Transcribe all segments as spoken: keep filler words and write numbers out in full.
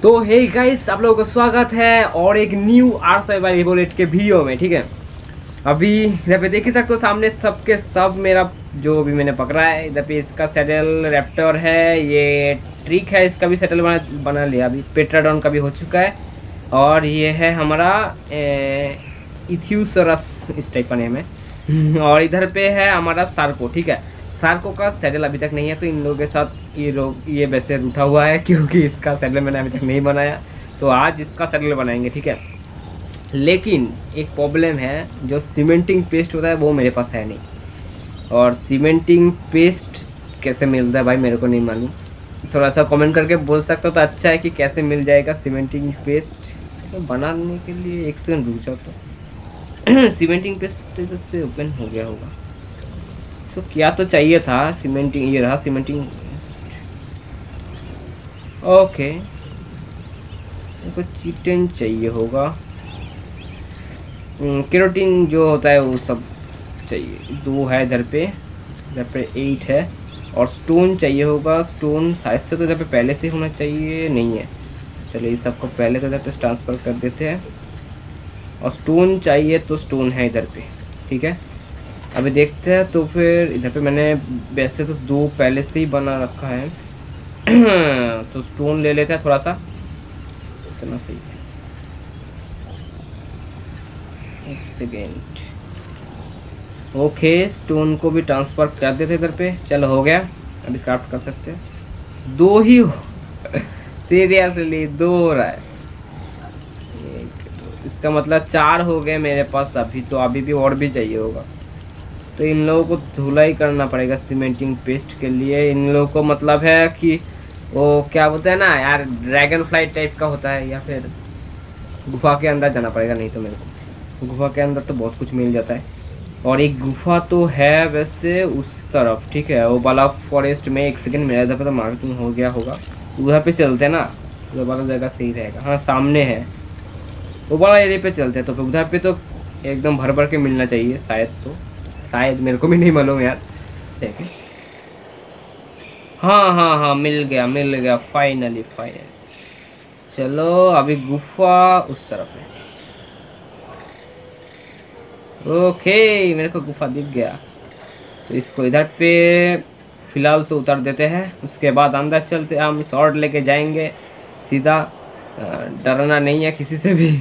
तो hey guys, आप लोगों का स्वागत है और एक न्यू आर सर्वाइवल इवोलेट के वीडियो में। ठीक है, अभी इधर पे देख ही सकते हो सामने सबके सब मेरा जो भी मैंने पकड़ा है। इधर पे इसका सेटल रैप्टर है, ये ट्रिक है, इसका भी सेटल बना बना लिया। अभी पेट्राडॉन का भी हो चुका है। और ये है हमारा इथ्यूसरस, इस टाइप का नेम है। और इधर पे है हमारा सार्को। ठीक है, सार्को का सैडल अभी तक नहीं है, तो इन लोगों के साथ ये लोग ये वैसे रूठा हुआ है क्योंकि इसका सैडल मैंने अभी तक नहीं बनाया। तो आज इसका सैडल बनाएंगे। ठीक है, लेकिन एक प्रॉब्लम है, जो सीमेंटिंग पेस्ट होता है वो मेरे पास है नहीं। और सीमेंटिंग पेस्ट कैसे मिलता है भाई, मेरे को नहीं मालूम। थोड़ा सा कमेंट करके बोल सकता तो अच्छा है कि कैसे मिल जाएगा सीमेंटिंग पेस्ट। तो बनाने के लिए एक सेकंड रुक जाओ। तो सीमेंटिंग पेस्ट तो से ओपन हो गया होगा। तो क्या तो चाहिए था सीमेंटिंग, ये रहा सीमेंटिंग। ओके, मेरे को चिकन चाहिए होगा, केरोटीन जो होता है वो सब चाहिए। दो है इधर पे, इधर पे एट है। और स्टोन चाहिए होगा। स्टोन शायद से तो इधर पे पहले से होना चाहिए, नहीं है। चलिए इस सबको पहले तो इधर पे ट्रांसफ़र कर देते हैं। और स्टोन चाहिए तो स्टोन है इधर पे। ठीक है, अभी देखते हैं। तो फिर इधर पे मैंने वैसे तो दो पहले से ही बना रखा है। तो स्टोन ले लेते हैं थोड़ा सा, इतना सही है। एक सेकेंड। ओके, स्टोन को भी ट्रांसफ़र कर देते इधर पे। चलो हो गया, अभी क्राफ्ट कर सकते हैं। दो ही हो सीरियसली दो हो रहा है। इसका मतलब चार हो गए मेरे पास अभी। तो अभी भी और भी चाहिए होगा। तो इन लोगों को धुलाई करना पड़ेगा सीमेंटिंग पेस्ट के लिए। इन लोगों को मतलब है कि वो क्या बोलते हैं ना यार, ड्रैगन फ्लाई टाइप का होता है, या फिर गुफा के अंदर जाना पड़ेगा। नहीं तो मेरे को गुफा के अंदर तो बहुत कुछ मिल जाता है। और एक गुफा तो है वैसे उस तरफ। ठीक है, वो वाला फॉरेस्ट में। एक सेकंड, मेरा इधर पे तो मार्किंग हो गया होगा। उधर पे चलते हैं ना, उधर वाला जगह सही रहेगा। हाँ सामने है, वो वाला एरिया पे चलते हैं। तो फिर उधर पे तो एकदम भर भर के मिलना चाहिए शायद। तो शायद, मेरे को भी नहीं मालूम यार। देखिए, हाँ हाँ हाँ, मिल गया मिल गया फाइनली फाइनली। चलो अभी गुफा उस तरफ है। ओके, मेरे को गुफा दिख गया। तो इसको इधर पे फिलहाल तो उतार देते हैं। उसके बाद अंदर चलते, हम शॉर्ट लेके जाएंगे सीधा। डरना नहीं है किसी से भी।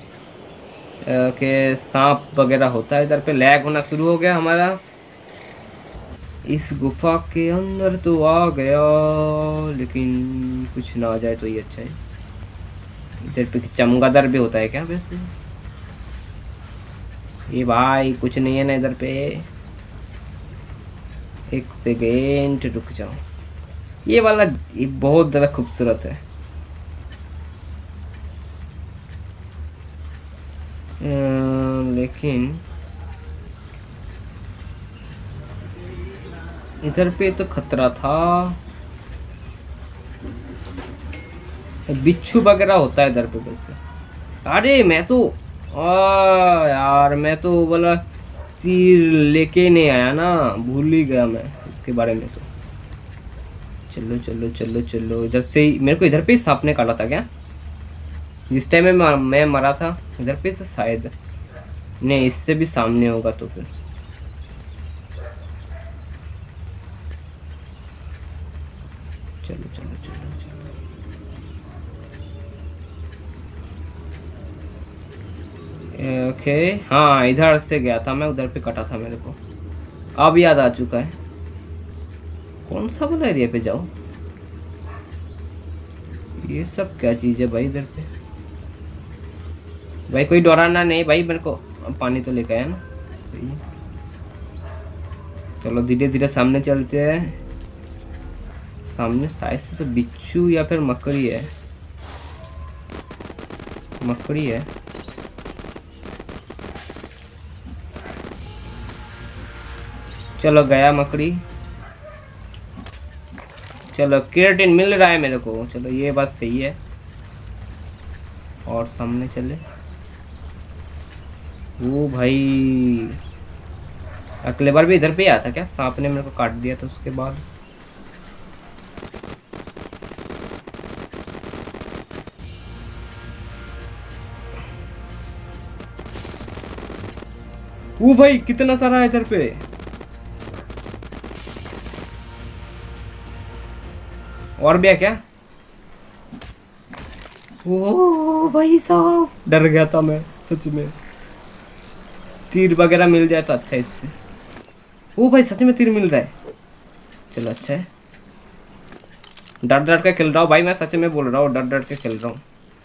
ओके, सांप वगैरह होता है इधर पे। लैग होना शुरू हो गया हमारा। इस गुफा के अंदर तो आ गया, लेकिन कुछ ना आ जाए तो ये अच्छा है। इधर पे चमगादड़ भी होता है क्या वैसे? ये भाई कुछ नहीं है ना इधर पे। एक सेकेंड रुक जाओ। ये वाला ये बहुत ज़्यादा खूबसूरत है। आ, लेकिन इधर पे तो खतरा था। बिच्छू वगैरह होता है इधर पे वैसे। अरे मैं तो आ यार, मैं तो वो वाला तीर लेके नहीं आया ना, भूल ही गया मैं इसके बारे में। तो चलो चलो चलो चलो, इधर से ही मेरे को इधर पे ही सांप ने काटा था क्या जिस टाइम में मैं मरा था? इधर पे से शायद नहीं, इससे भी सामने होगा। तो फिर चलो चलो चलो चलो। ओके हाँ, इधर से गया था मैं, उधर पे कटा था मेरे को। अब याद आ चुका है। कौन सा वाला एरिया पे जाओ? ये सब क्या चीज़ है भाई इधर पे? भाई कोई डराना नहीं भाई, मेरे को पानी तो लेके आया ना, सही है। चलो धीरे धीरे सामने चलते हैं। सामने शायद से तो बिच्छू या फिर मकड़ी है। मकड़ी है। चलो गया मकड़ी। चलो केराटिन मिल रहा है मेरे को। चलो ये बात सही है। और सामने चले। वो भाई अगले बार भी इधर पे आया था क्या? सांप ने मेरे को काट दिया था उसके बाद। वो भाई कितना सारा है इधर पे। और भी है क्या? ओ भाई साहब डर गया था मैं सच में। तीर वगैरह मिल जाए तो अच्छा है इससे। ओ भाई सच में तीर मिल रहा है, चलो अच्छा है। डर डर के खेल रहा हूँ भाई, मैं सच में बोल रहा हूँ, डर डर के खेल रहा हूँ।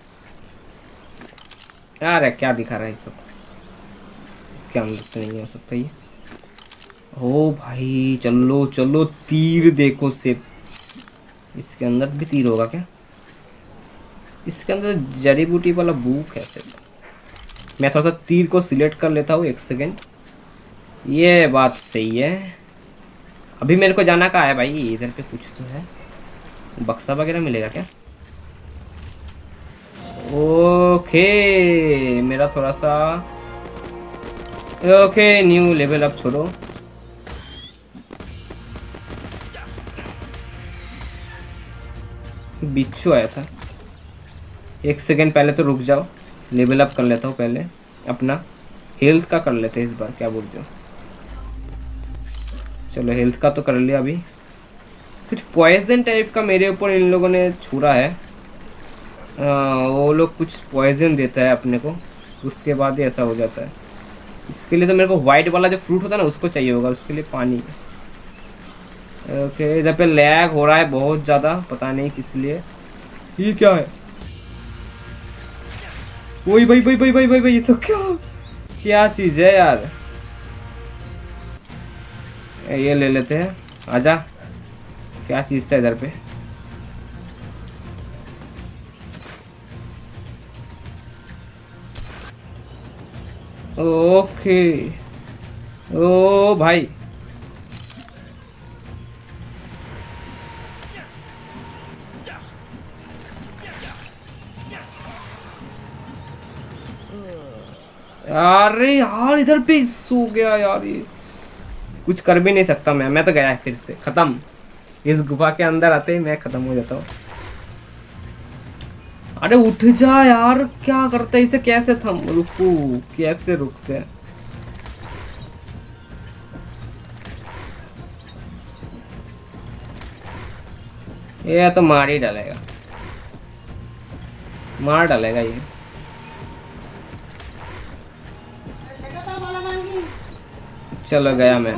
यार क्या दिखा रहा है सब, इसके अंदर तो नहीं हो सकता ये। ओ भाई चलो चलो, तीर देखो सिर्फ, इसके अंदर भी तीर होगा क्या? इसके अंदर जड़ी बूटी वाला बुक है सिर्फ। मैं थोड़ा सा तीर को सिलेक्ट कर लेता हूँ, एक सेकेंड। ये बात सही है। अभी मेरे को जाना कहाँ है भाई? इधर पे कुछ तो है, बक्सा वगैरह मिलेगा क्या? ओके मेरा थोड़ा सा, ओके न्यू लेवल अप छोड़ो। बिच्छू आया था, एक सेकेंड पहले तो रुक जाओ, लेवल अप कर लेता हूँ पहले अपना। हेल्थ का कर लेते हैं इस बार, क्या बोलते हो? चलो हेल्थ का तो कर लिया। अभी कुछ पॉइजन टाइप का मेरे ऊपर इन लोगों ने छुरा है। आ, वो लोग कुछ पॉइजन देता है अपने को, उसके बाद ही ऐसा हो जाता है। इसके लिए तो मेरे को वाइट वाला जो फ्रूट होता है ना उसको चाहिए होगा, उसके लिए पानी। ओके इधर पे लैग हो रहा है बहुत ज़्यादा, पता नहीं किस लिए। ये क्या है? वही भाई भाई भाई भाई भाई भाई, ये सब क्या क्या चीज़ है यार? ये ले लेते हैं, आजा। क्या चीज़ था इधर पे? ओके ओ भाई अरे यार इधर पे सो गया यार, ये कुछ कर भी नहीं सकता मैं मैं तो गया फिर से खत्म। इस गुफा के अंदर आते ही मैं खत्म हो जाता हूँ। अरे उठ जा यार, क्या करते हैं इसे? कैसे थम रुकू, कैसे रुकते हैं? ये तो मार ही डालेगा, मार डालेगा ये। चलो गया मैं,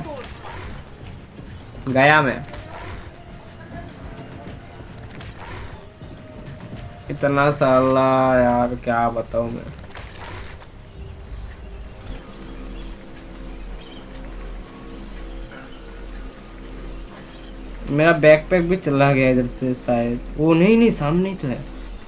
गया मैं। इतना साला यार क्या बताऊं मैं। मेरा बैकपैक भी चला गया इधर से शायद। वो नहीं नहीं सामने ही तो है।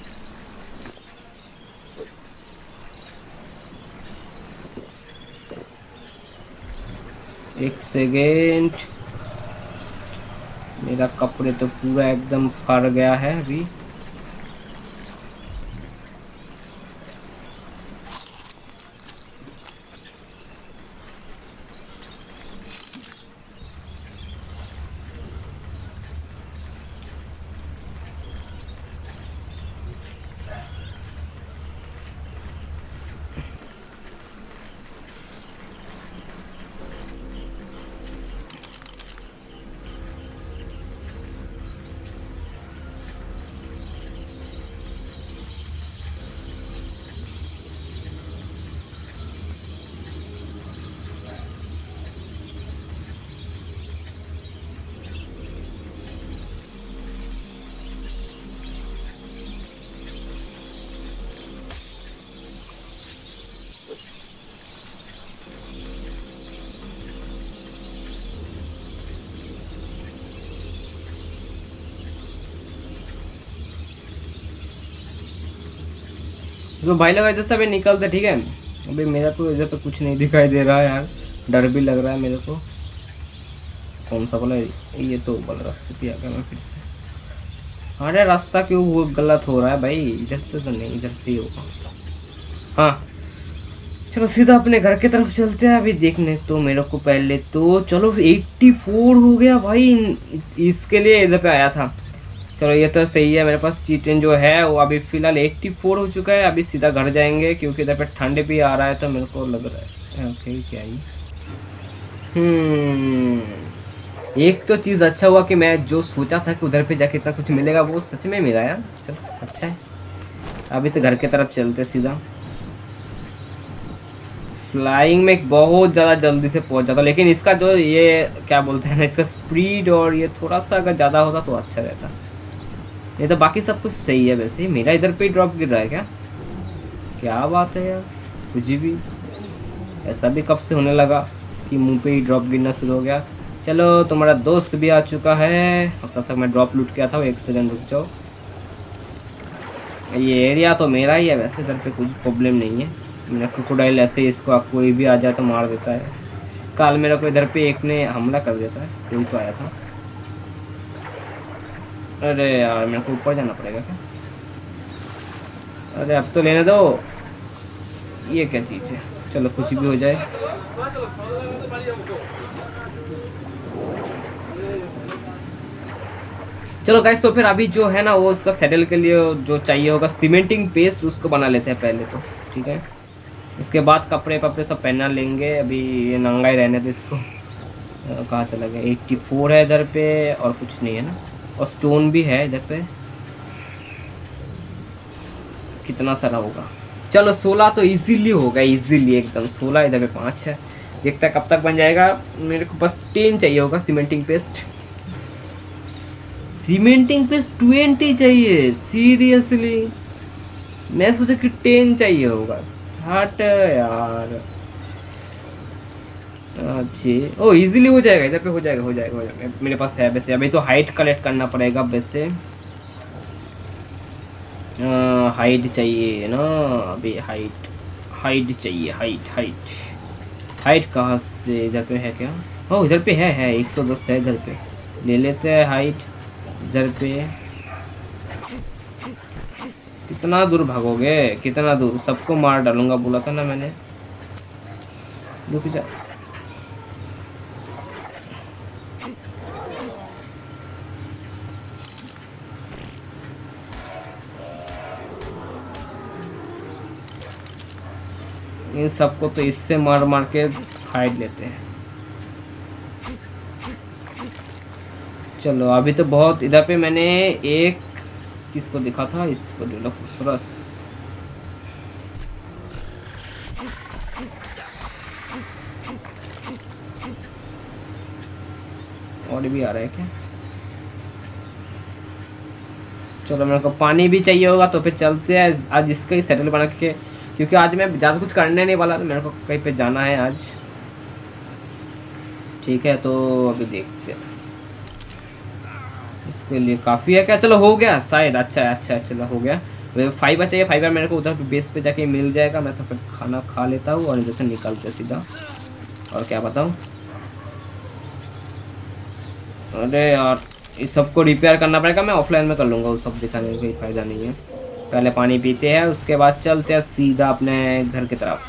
एक सेकेंड, मेरा कपड़े तो पूरा एकदम फर गया है अभी। तो भाई लोग इधर से अभी निकलते, ठीक है? अभी मेरा तो इधर तो कुछ नहीं दिखाई दे रहा है यार, डर भी लग रहा है मेरे को। कौन सा बोला? ये तो वाला रास्ते पे आ गया मैं फिर से। अरे रास्ता क्यों वो गलत हो रहा है भाई? इधर से तो नहीं, इधर से ही होगा। हाँ चलो सीधा अपने घर की तरफ चलते हैं अभी देखने। तो मेरे को पहले तो चलो चौरासी हो गया भाई, इसके लिए इधर पे आया था। चलो ये तो सही है, मेरे पास चीटेन जो है वो अभी फ़िलहाल चौरासी हो चुका है। अभी सीधा घर जाएंगे क्योंकि इधर पे ठंड भी आ रहा है तो मेरे को लग रहा है। ओके क्या ही। हम्म एक तो चीज़ अच्छा हुआ कि मैं जो सोचा था कि उधर पे जाके इतना कुछ मिलेगा वो सच में मिला यार। चलो अच्छा है। अभी तो घर की तरफ चलते सीधा। फ्लाइंग में बहुत ज़्यादा जल्दी से पहुंच जाता, लेकिन इसका जो ये क्या बोलते हैं ना, इसका स्पीड और ये थोड़ा सा अगर ज़्यादा होता तो अच्छा रहता। नहीं तो बाकी सब कुछ सही है वैसे ही। मेरा इधर पे ड्रॉप गिर रहा है क्या? क्या बात है यार, कुछ भी ऐसा भी कब से होने लगा कि मुंह पे ही ड्रॉप गिरना शुरू हो गया। चलो तुम्हारा दोस्त भी आ चुका है। अब तब तक मैं ड्रॉप लूट के आता हूँ, एक सेकंड रुक जाओ। ये एरिया तो मेरा ही है वैसे, इधर पे कुछ प्रॉब्लम नहीं है। मेरा क्रोकोडाइल ऐसे ही इसको कोई भी आ जाए तो मार देता है। कल मेरा को इधर पे एक ने हमला कर देता है, कोई तो आया था। अरे यार मेरे को ऊपर जाना पड़ेगा क्या? अरे अब तो लेने दो। ये क्या चीज़ है? चलो कुछ भी हो जाए। चलो गाइस, तो फिर अभी जो है ना वो उसका सेटल के लिए जो चाहिए होगा सीमेंटिंग पेस्ट, उसको बना लेते हैं पहले तो। ठीक है, उसके बाद कपड़े कपड़े सब पहना लेंगे। अभी ये नंगा ही रहने दो इसको। कहाँ चला गया? एट्टी फोर है इधर पे, और कुछ नहीं है ना। और स्टोन भी है इधर पे। कितना सारा होगा? चलो सोलह तो इजीली होगा, इजीली एकदम। सोलह इधर पे पाँच है। देखता कब तक बन जाएगा। मेरे को बस टेन चाहिए होगा cementing paste. Cementing paste twenty चाहिए? सीरियसली? मैं सोचा कि टेन चाहिए होगा। हट यार। अच्छा ओ इजीली हो जाएगा इधर पे। हो जाएगा हो जाएगा हो जाएगा। मेरे पास है वैसे। अभी तो हाइट कलेक्ट करना पड़ेगा वैसे। हाइट चाहिए ना अभी। हाइट हाइट चाहिए। हाइट हाइट हाइट कहाँ से? इधर पे है क्या? ओ इधर पे है है एक सौ दस है इधर पे। ले लेते हैं हाइट इधर पे। कितना दूर भागोगे? कितना दूर? सबको मार डालूंगा बोला था ना मैंने। रुक जा। इन सबको तो इससे मार मार के फाइट लेते हैं। चलो अभी तो बहुत। इधर पे मैंने एक किसको दिखा था, इसको डिलोफोसोरस। और भी आ रहा है क्या? चलो मेरे को पानी भी चाहिए होगा तो फिर चलते हैं आज इसका ही सेटल बना के, क्योंकि आज मैं ज़्यादा कुछ करने नहीं वाला, तो मेरे को कहीं पे जाना है आज। ठीक है तो अभी देखते हैं। इसके लिए काफ़ी है क्या? चलो हो गया शायद। अच्छा है अच्छा है, चलो हो गया। फाइबर चाहिए। फाइबर मेरे को उधर बेस पे जाके मिल जाएगा। मैं तो फिर खाना खा लेता हूँ और इधर से निकलते सीधा। और क्या बताऊँ? अरे यार इस सबको रिपेयर करना पड़ेगा। मैं ऑफलाइन में कर लूँगा, वो सब दिखाने में कोई फ़ायदा नहीं है। पहले पानी पीते हैं, उसके बाद चलते हैं सीधा अपने घर की तरफ।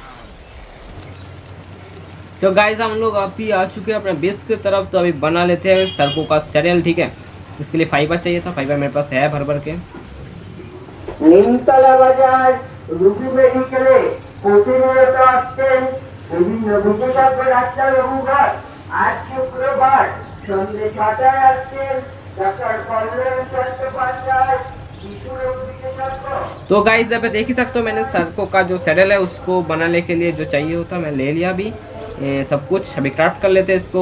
तो गाइस हम लोग अभी आ चुके हैं अपने बेस की तरफ। तो अभी बना लेते हैं सड़कों का सेटल। ठीक है, इसके लिए फाइबर चाहिए था। फाइबर मेरे पास है भर भर के। নিমতলা বাজার রুটি মেডিকেলে প্রতিনিয়ত আসছেন বিভিন্ন বিশেষজ্ঞ ডাক্তার রঘুঘর। আজ শুক্রবার সন্ধ্যে ছটায় আসছেন डॉक्टर कल्याण चट्टोपाध्याय शिशु रोग विशेषज्ञ। तो गाइस यहाँ पे देख ही सकते हो मैंने सड़कों का जो सेटल है उसको बनाने के लिए जो चाहिए होता मैं ले लिया अभी सब कुछ। अभी क्राफ्ट कर लेते हैं इसको।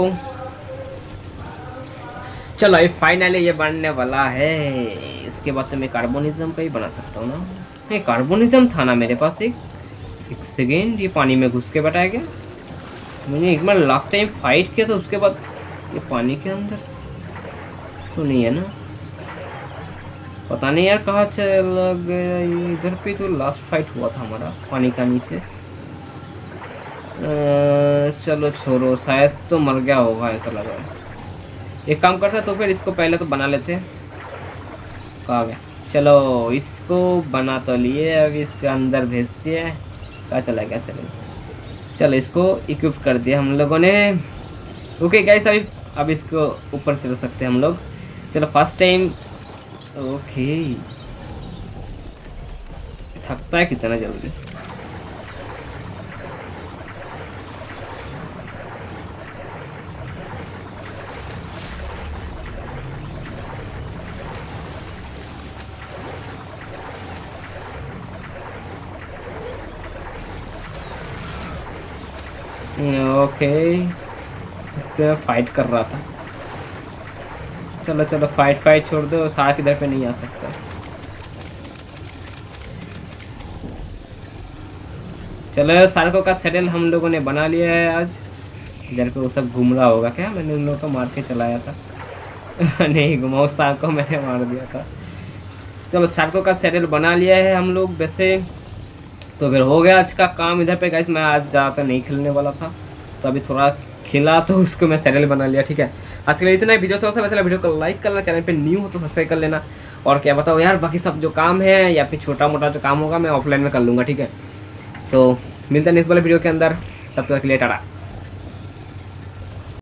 चलो ये फाइनली ये बनने वाला है। इसके बाद तो मैं कार्बोनिज्म का ही बना सकता हूँ ना। नहीं कार्बोनिज्म था ना मेरे पास। एक एक सेकेंड, ये पानी में घुस के बैठाया गया। मैंने एक बार लास्ट टाइम फाइट किया था, उसके बाद ये पानी के अंदर तो नहीं है ना। पता नहीं यार कहाँ चला गया। इधर पे तो लास्ट फाइट हुआ था हमारा पानी का नीचे। चलो छोड़ो, शायद तो मर गया होगा ऐसा लग रहा है। एक काम करता तो फिर इसको पहले तो बना लेते हैं। कहाँ गया? चलो इसको बना तो लिए, अभी इसके अंदर भेजते हैं। कहाँ चला गया? चलो चलो इसको इक्विप कर दिया हम लोगों ने। ओके गाइस अभी अब इसको ऊपर चल सकते हैं हम लोग। चलो फर्स्ट टाइम। ओके थकता है कितना जल्दी। ओके, इससे फाइट कर रहा था। चलो चलो फाइट फाइट छोड़ दो, साथ इधर पे नहीं आ सकता। चलो सार्को का सेटल हम लोगों ने बना लिया है आज। इधर पे वो सब घूम रहा होगा क्या? मैंने उन लोगों को मार के चलाया था। नहीं घुमा, उस सार्को मैंने मार दिया था। चलो सार्को का सेटल बना लिया है हम लोग वैसे, तो फिर हो गया आज का काम इधर पे गाइस। मैं आज ज़्यादातर नहीं खेलने वाला था, तो अभी थोड़ा खेला तो उसको मैं सेटल बना लिया। ठीक है, आज के लिए इतना ही। वीडियो से अच्छा वीडियो को लाइक करना, चैनल पे न्यू हो तो सब्सक्राइब कर लेना। और क्या बताओ यार, बाकी सब जो काम है या फिर छोटा मोटा जो काम होगा मैं ऑफलाइन में कर लूँगा। ठीक है, तो मिलते हैं नेक्स्ट वाले वीडियो के अंदर, तब तक के लिए टाटा।